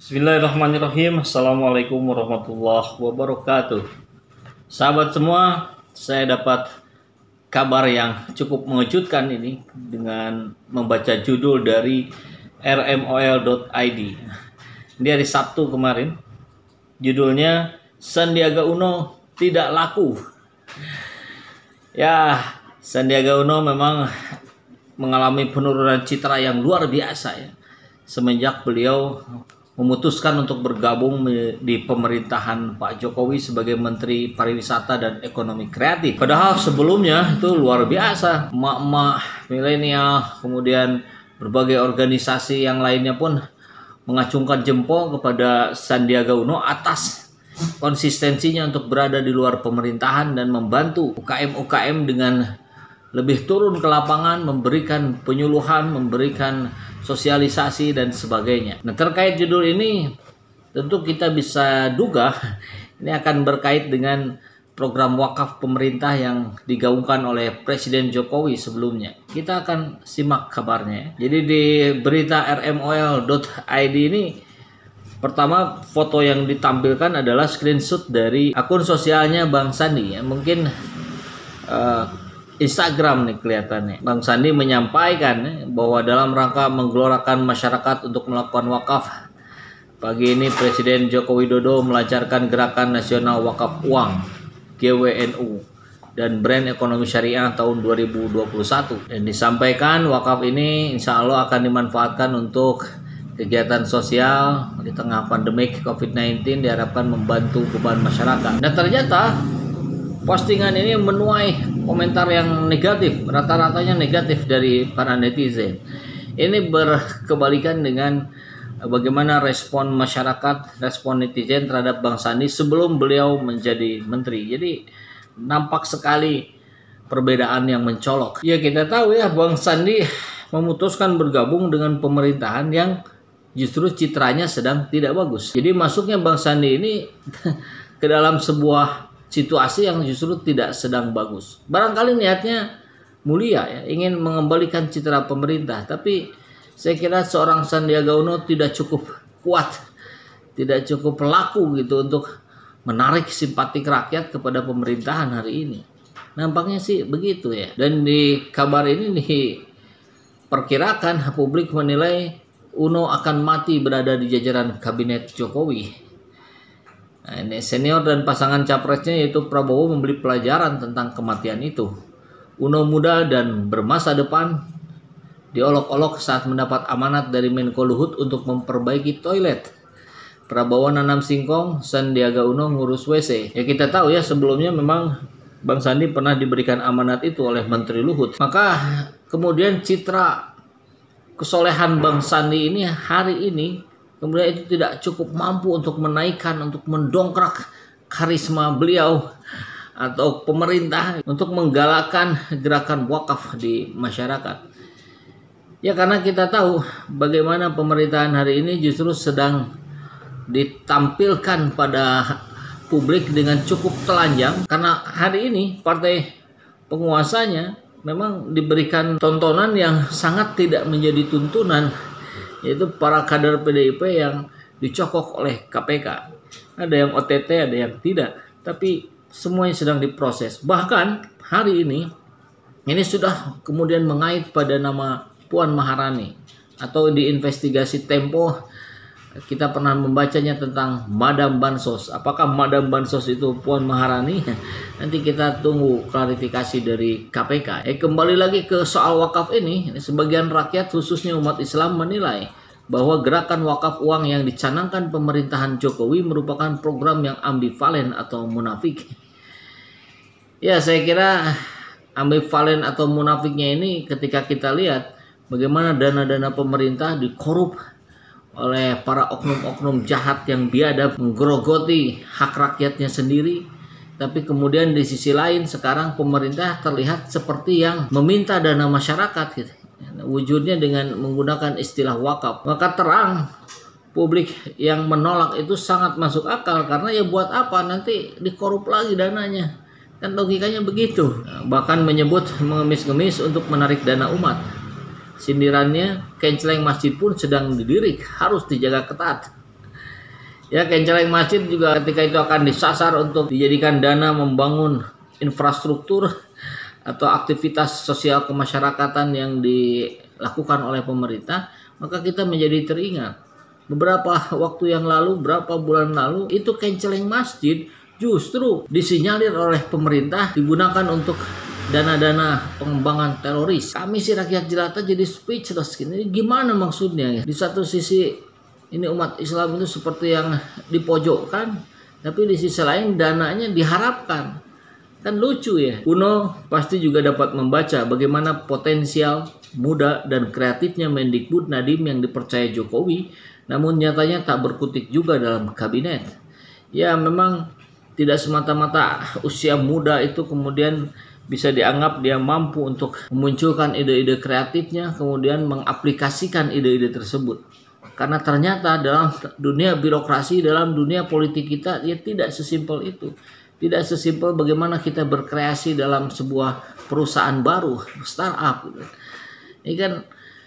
Bismillahirrahmanirrahim. Assalamualaikum warahmatullahi wabarakatuh. Sahabat semua, saya dapat kabar yang cukup mengejutkan ini dengan membaca judul dari rmol.id. Ini hari Sabtu kemarin. Judulnya Sandiaga Uno tidak laku. Ya, Sandiaga Uno memang mengalami penurunan citra yang luar biasa ya. Semenjak beliau memutuskan untuk bergabung di pemerintahan Pak Jokowi sebagai Menteri Pariwisata dan Ekonomi Kreatif. Padahal sebelumnya itu luar biasa, emak-emak milenial, kemudian berbagai organisasi yang lainnya pun mengacungkan jempol kepada Sandiaga Uno atas konsistensinya untuk berada di luar pemerintahan dan membantu UKM-UKM dengan lebih turun ke lapangan, memberikan penyuluhan, memberikan sosialisasi dan sebagainya. Nah, terkait judul ini tentu kita bisa duga ini akan berkait dengan program wakaf pemerintah yang digaungkan oleh Presiden Jokowi sebelumnya. Kita akan simak kabarnya. Jadi di berita rmol.id ini pertama foto yang ditampilkan adalah screenshot dari akun sosialnya Bang Sandi ya. Mungkin Instagram nih kelihatannya. Bang Sandi menyampaikan bahwa dalam rangka menggelorakan masyarakat untuk melakukan wakaf, pagi ini Presiden Joko Widodo melancarkan Gerakan Nasional Wakaf Uang GWNU dan Brand Ekonomi Syariah tahun 2021. Dan disampaikan wakaf ini insya Allah akan dimanfaatkan untuk kegiatan sosial di tengah pandemik COVID-19, diharapkan membantu beban masyarakat. Dan ternyata postingan ini menuai komentar yang negatif, rata-ratanya negatif dari para netizen. Ini berkebalikan dengan bagaimana respon masyarakat, respon netizen terhadap Bang Sandi sebelum beliau menjadi menteri. Jadi nampak sekali perbedaan yang mencolok. Ya kita tahu ya, Bang Sandi memutuskan bergabung dengan pemerintahan yang justru citranya sedang tidak bagus. Jadi masuknya Bang Sandi ini ke dalam sebuah situasi yang justru tidak sedang bagus. Barangkali niatnya mulia ya, ingin mengembalikan citra pemerintah, tapi saya kira seorang Sandiaga Uno tidak cukup kuat, tidak cukup laku gitu untuk menarik simpatik rakyat kepada pemerintahan hari ini. Nampaknya sih begitu ya. Dan di kabar ini diperkirakan publik menilai Uno akan mati berada di jajaran kabinet Jokowi. Nah, ini senior dan pasangan capresnya yaitu Prabowo memberi pelajaran tentang kematian itu. Uno muda dan bermasa depan diolok-olok saat mendapat amanat dari Menko Luhut untuk memperbaiki toilet. Prabowo nanam singkong, Sandiaga Uno ngurus WC. Ya kita tahu ya, sebelumnya memang Bang Sandi pernah diberikan amanat itu oleh Menteri Luhut. Maka kemudian citra kesolehan Bang Sandi ini hari ini kemudian itu tidak cukup mampu untuk menaikkan, untuk mendongkrak karisma beliau atau pemerintah untuk menggalakkan gerakan wakaf di masyarakat. Ya karena kita tahu bagaimana pemerintahan hari ini justru sedang ditampilkan pada publik dengan cukup telanjang. Karena hari ini partai penguasanya memang diberikan tontonan yang sangat tidak menjadi tuntunan, yaitu para kader PDIP yang dicokok oleh KPK. Ada yang OTT, ada yang tidak. Tapi semuanya sedang diproses. Bahkan hari ini sudah kemudian mengait pada nama Puan Maharani. Atau di investigasi Tempo kita pernah membacanya tentang Madam Bansos. Apakah Madam Bansos itu Puan Maharani? Nanti kita tunggu klarifikasi dari KPK. Kembali lagi ke soal wakaf ini, sebagian rakyat khususnya umat Islam menilai bahwa gerakan wakaf uang yang dicanangkan pemerintahan Jokowi merupakan program yang ambivalen atau munafik. Ya saya kira ambivalen atau munafiknya ini ketika kita lihat bagaimana dana-dana pemerintah dikorup oleh para oknum-oknum jahat yang biadab menggerogoti hak rakyatnya sendiri. Tapi kemudian di sisi lain sekarang pemerintah terlihat seperti yang meminta dana masyarakat gitu. Wujudnya dengan menggunakan istilah wakaf. Maka terang publik yang menolak itu sangat masuk akal. Karena ya buat apa nanti dikorup lagi dananya. Kan logikanya begitu. Bahkan menyebut mengemis-ngemis untuk menarik dana umat. Sindirannya, kenceleng masjid pun sedang didirik, harus dijaga ketat. Ya, kenceleng masjid juga ketika itu akan disasar untuk dijadikan dana membangun infrastruktur atau aktivitas sosial kemasyarakatan yang dilakukan oleh pemerintah, maka kita menjadi teringat beberapa waktu yang lalu, berapa bulan lalu, itu kenceleng masjid justru disinyalir oleh pemerintah digunakan untuk dana-dana pengembangan teroris. Kami sih rakyat jelata jadi speechless. Ini gimana maksudnya ya? Di satu sisi ini umat Islam itu seperti yang dipojokkan, tapi di sisi lain dananya diharapkan. Kan lucu ya. Uno pasti juga dapat membaca bagaimana potensial, muda, dan kreatifnya Mendikbud Nadiem yang dipercaya Jokowi, namun nyatanya tak berkutik juga dalam kabinet. Ya, memang tidak semata-mata usia muda itu kemudian bisa dianggap dia mampu untuk memunculkan ide-ide kreatifnya, kemudian mengaplikasikan ide-ide tersebut. Karena ternyata dalam dunia birokrasi, dalam dunia politik kita, ya tidak sesimpel itu. Tidak sesimpel bagaimana kita berkreasi dalam sebuah perusahaan baru, startup. Ini kan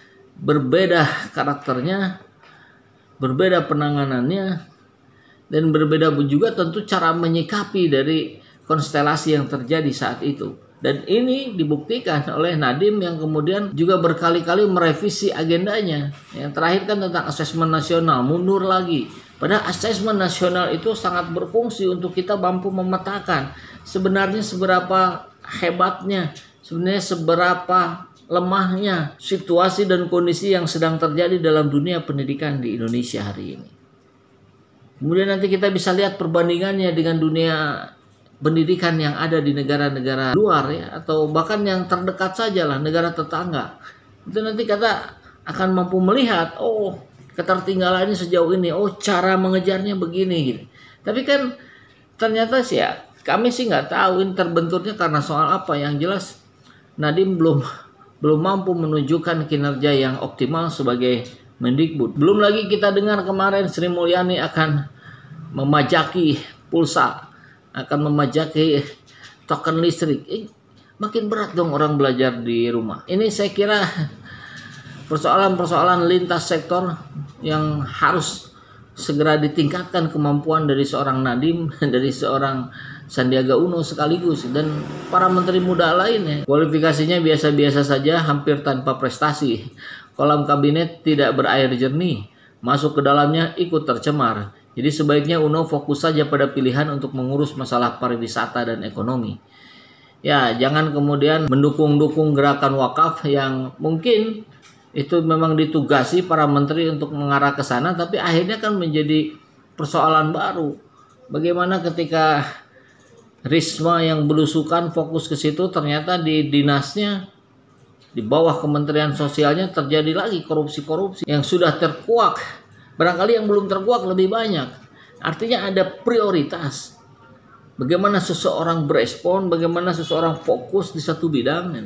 berbeda karakternya, berbeda penanganannya, dan berbeda juga tentu cara menyikapi dari konstelasi yang terjadi saat itu. Dan ini dibuktikan oleh Nadiem yang kemudian juga berkali-kali merevisi agendanya. Yang terakhir kan tentang asesmen nasional, mundur lagi. Padahal asesmen nasional itu sangat berfungsi untuk kita mampu memetakan sebenarnya seberapa hebatnya, sebenarnya seberapa lemahnya situasi dan kondisi yang sedang terjadi dalam dunia pendidikan di Indonesia hari ini. Kemudian nanti kita bisa lihat perbandingannya dengan dunia pendidikan yang ada di negara-negara luar ya, atau bahkan yang terdekat saja lah, negara tetangga. Itu nanti kita akan mampu melihat, oh ketertinggalan ini sejauh ini, oh cara mengejarnya begini gitu. Tapi kan ternyata sih ya, kami sih nggak tahu ini terbenturnya karena soal apa. Yang jelas Nadiem belum mampu menunjukkan kinerja yang optimal sebagai Mendikbud. Belum lagi kita dengar kemarin Sri Mulyani akan memajaki pulsa, akan memajaki token listrik. Makin berat dong orang belajar di rumah. Ini saya kira persoalan-persoalan lintas sektor yang harus segera ditingkatkan kemampuan dari seorang Nadiem, dari seorang Sandiaga Uno sekaligus, dan para menteri muda lainnya. Kualifikasinya biasa-biasa saja, hampir tanpa prestasi. Kolam kabinet tidak berair jernih, masuk ke dalamnya ikut tercemar. Jadi sebaiknya Uno fokus saja pada pilihan untuk mengurus masalah pariwisata dan ekonomi. Ya, jangan kemudian mendukung-dukung gerakan wakaf yang mungkin itu memang ditugasi para menteri untuk mengarah ke sana, tapi akhirnya kan menjadi persoalan baru. Bagaimana ketika Risma yang belusukan fokus ke situ, ternyata di dinasnya, di bawah Kementerian Sosialnya terjadi lagi korupsi-korupsi yang sudah terkuak. Barangkali yang belum terkuak lebih banyak. Artinya ada prioritas. Bagaimana seseorang berespon, bagaimana seseorang fokus di satu bidang.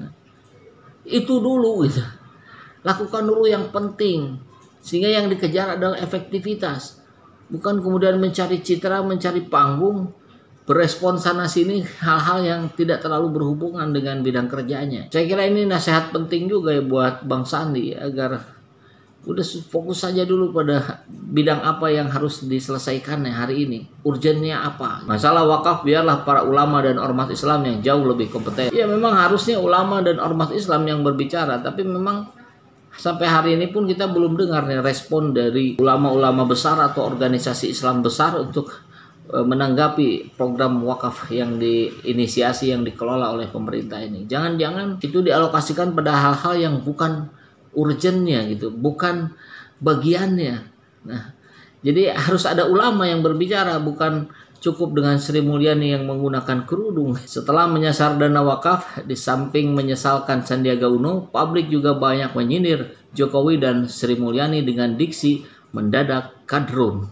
Itu dulu gitu. Lakukan dulu yang penting. Sehingga yang dikejar adalah efektivitas. Bukan kemudian mencari citra, mencari panggung, berespon sana sini hal-hal yang tidak terlalu berhubungan dengan bidang kerjanya. Saya kira ini nasihat penting juga ya buat Bang Sandi, agar udah fokus saja dulu pada bidang apa yang harus diselesaikan hari ini. Urgennya apa? Masalah wakaf biarlah para ulama dan ormas Islam yang jauh lebih kompeten. Ya memang harusnya ulama dan ormas Islam yang berbicara, tapi memang sampai hari ini pun kita belum dengar nih respon dari ulama-ulama besar atau organisasi Islam besar untuk menanggapi program wakaf yang diinisiasi, yang dikelola oleh pemerintah ini. Jangan-jangan itu dialokasikan pada hal-hal yang bukan urgennya gitu, bukan bagiannya. Nah, jadi harus ada ulama yang berbicara, bukan cukup dengan Sri Mulyani yang menggunakan kerudung. Setelah menyasar dana wakaf, di samping menyesalkan Sandiaga Uno, publik juga banyak menyindir Jokowi dan Sri Mulyani dengan diksi mendadak kadrun.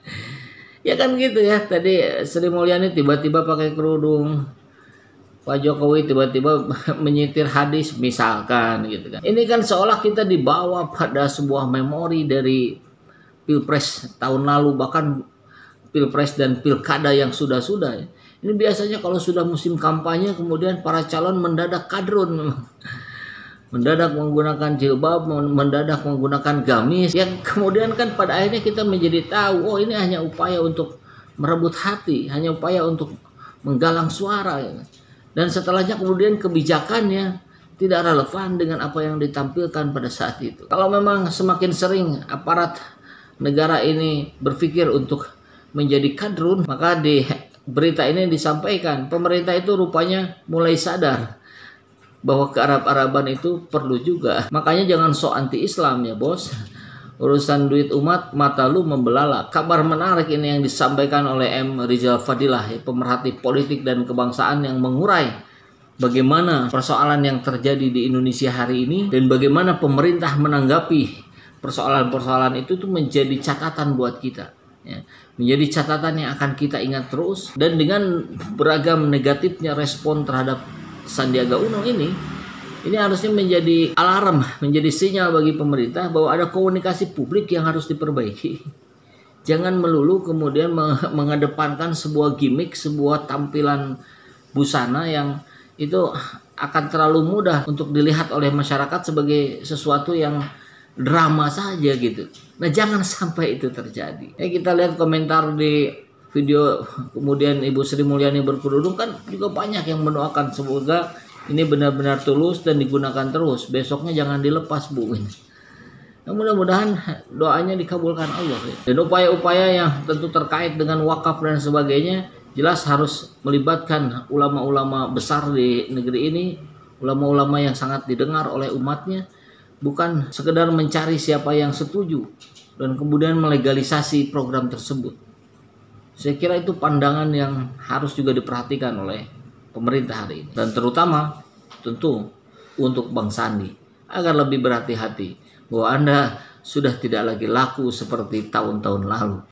Ya kan gitu ya, tadi Sri Mulyani tiba-tiba pakai kerudung, Pak Jokowi tiba-tiba menyitir hadis misalkan gitu kan. Ini kan seolah kita dibawa pada sebuah memori dari Pilpres tahun lalu, bahkan Pilpres dan Pilkada yang sudah-sudah. Ini biasanya kalau sudah musim kampanye kemudian para calon mendadak kadrun. mendadak menggunakan jilbab, mendadak menggunakan gamis, yang kemudian kan pada akhirnya kita menjadi tahu, oh ini hanya upaya untuk merebut hati, hanya upaya untuk menggalang suara, ya. Dan setelahnya kemudian kebijakannya tidak relevan dengan apa yang ditampilkan pada saat itu. Kalau memang semakin sering aparat negara ini berpikir untuk menjadi kadrun, maka di berita ini disampaikan pemerintah itu rupanya mulai sadar bahwa kearab-araban itu perlu juga. Makanya jangan sok anti-Islam ya bos. Urusan duit umat mata lu membelalak. Kabar menarik ini yang disampaikan oleh M. Rizal Fadilah, ya, pemerhati politik dan kebangsaan, yang mengurai bagaimana persoalan yang terjadi di Indonesia hari ini dan bagaimana pemerintah menanggapi persoalan-persoalan itu tuh menjadi catatan buat kita. Ya, menjadi catatan yang akan kita ingat terus. Dan dengan beragam negatifnya respon terhadap Sandiaga Uno ini harusnya menjadi alarm, menjadi sinyal bagi pemerintah bahwa ada komunikasi publik yang harus diperbaiki. Jangan melulu kemudian mengedepankan sebuah gimmick, sebuah tampilan busana yang itu akan terlalu mudah untuk dilihat oleh masyarakat sebagai sesuatu yang drama saja gitu. Nah, jangan sampai itu terjadi. Kita lihat komentar di video kemudian Ibu Sri Mulyani berkerudung, kan juga banyak yang mendoakan semoga ini benar-benar tulus dan digunakan terus. Besoknya jangan dilepas, Bu. Nah, mudah-mudahan doanya dikabulkan Allah. Dan upaya-upaya yang tentu terkait dengan wakaf dan sebagainya jelas harus melibatkan ulama-ulama besar di negeri ini, ulama-ulama yang sangat didengar oleh umatnya, bukan sekedar mencari siapa yang setuju dan kemudian melegalisasi program tersebut. Saya kira itu pandangan yang harus juga diperhatikan oleh pemerintah hari ini. Dan terutama tentu untuk Bang Sandi, agar lebih berhati-hati bahwa Anda sudah tidak lagi laku seperti tahun-tahun lalu.